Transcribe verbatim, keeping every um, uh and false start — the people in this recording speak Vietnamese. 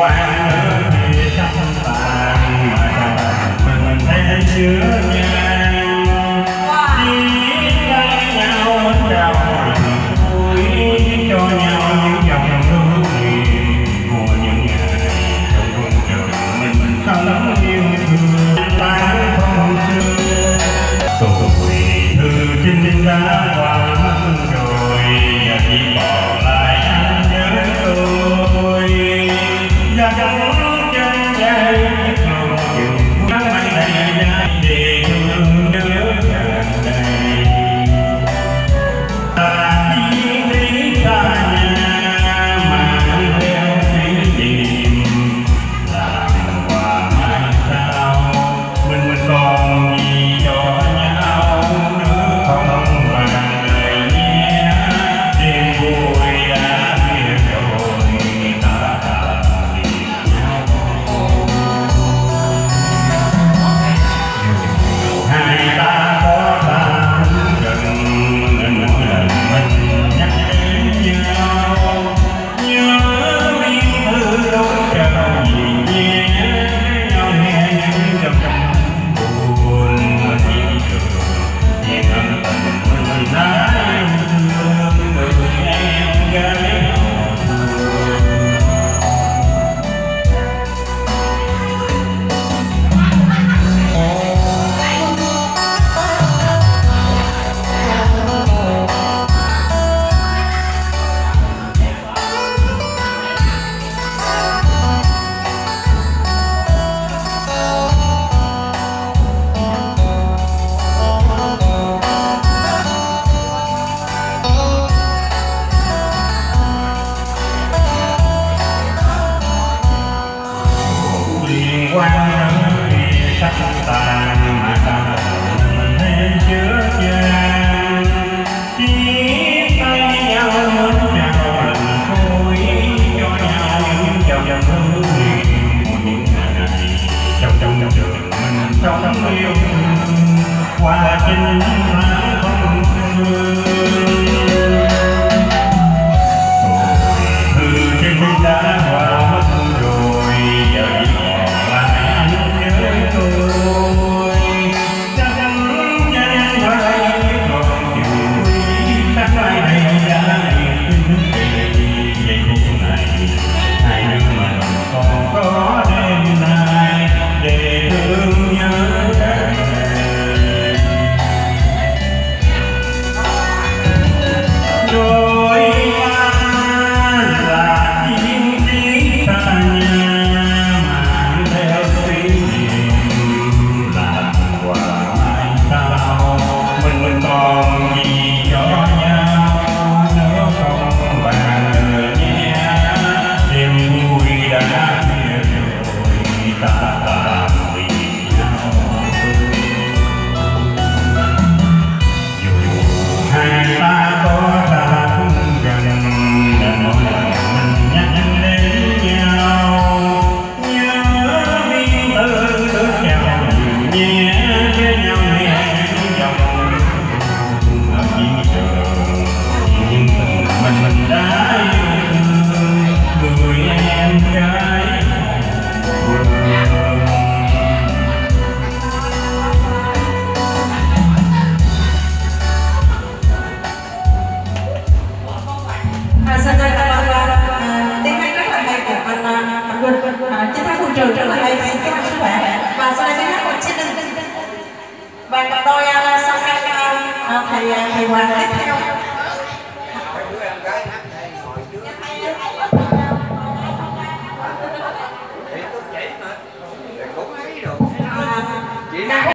quan thì sắp tàn mà mình thấy chứa nhang chỉ tay nhau mất đầu vui cho nhau những dòng nước hiền của những ngày trong vùng trời mình sống yêu thương tán không xưa tuổi thư chinh đã qua mất rồi và chỉ còn lại anh nhớ tôi và trong chân dây lòng chừng nắng mây đầy dài để thương nhớ tràn đầy ta đi thấy xa nhà mà theo kỷ niệm làm quà mai sau mình còn gì cho nhau nữa không vàng đời nhé đêm vui đã biết rồi ta tìm nhau hai ta có ta gần nên mỗi lần mình nhắc đến nhau nhớ biết thư đâu chờ gì nhé nhau nghe những dòng dòng buồn chỉ đường nhìn âm tình mình đã yêu thương người em gái liên quan thì sắp tàn mà ta mình thêm chứa chan chỉ tay nhau mất nhau lần cuối cho nhau những dòng dòng hương hiền của những ngày trong trong trường mình sống yêu thương qua chính tháng không xưa thư trên đã qua mất rồi giờ chỉ còn lại anh nhớ tôi chắc chắn vai còn chiều quý sáng mai này đã tin về giây phút này hai đứa mình còn có đêm nay để thương nhớ tràn đầy rồi chiến thắng quân trường rất là hay, xin chúc anh sức khỏe và sau đây xin hát một chiếc đinh và cặp đôi sang sang thầy thầy Hoàng tiếp theo. Chị